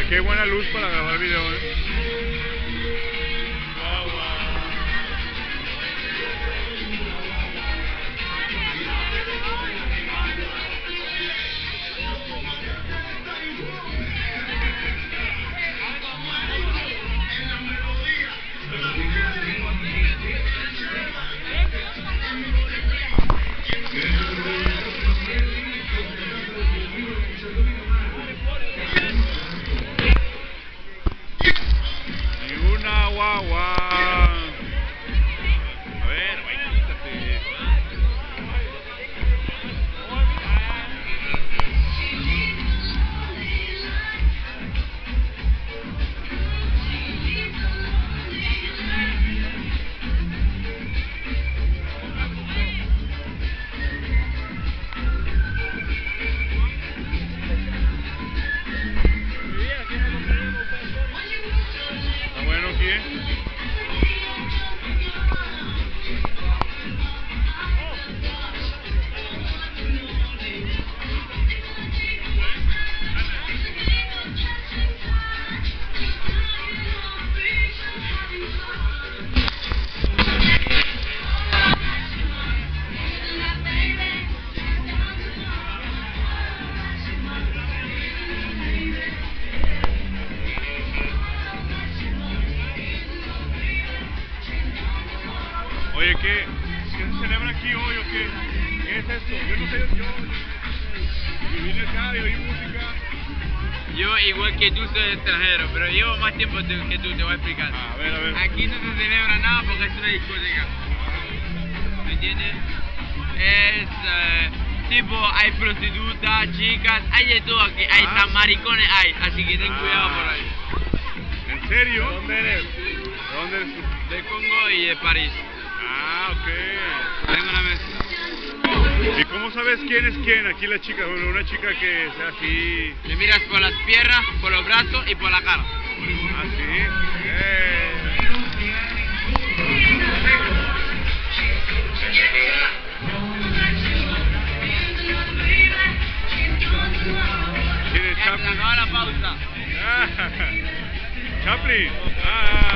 qué buena luz para grabar video, ¿eh? Guagua. A ver, quítate. Está bueno aquí, ¿eh? Oye, ¿qué se celebra aquí hoy o qué? ¿Qué es esto? Yo no sé, yo vine acá y oí música. Yo, igual que tú, soy extranjero, pero llevo más tiempo que tú, te voy a explicar. A ver, a ver. Aquí no se celebra nada porque es una discoteca. ¿Me entiendes? Es tipo, hay prostitutas, chicas, hay de todo aquí, hay hasta maricones hay, así que ten cuidado por ahí. ¿En serio? ¿De dónde eres? ¿De dónde eres tú? De Congo y de París. Ah, ok. Tengo una mezcla. ¿Y cómo sabes quién es quién? Aquí la chica, bueno, una chica que sea así. Me miras por las piernas, por los brazos y por la cara. ¿Ah, sí? ¿Quién es Ya se Chaplin? acabó la pausa. Chaplin.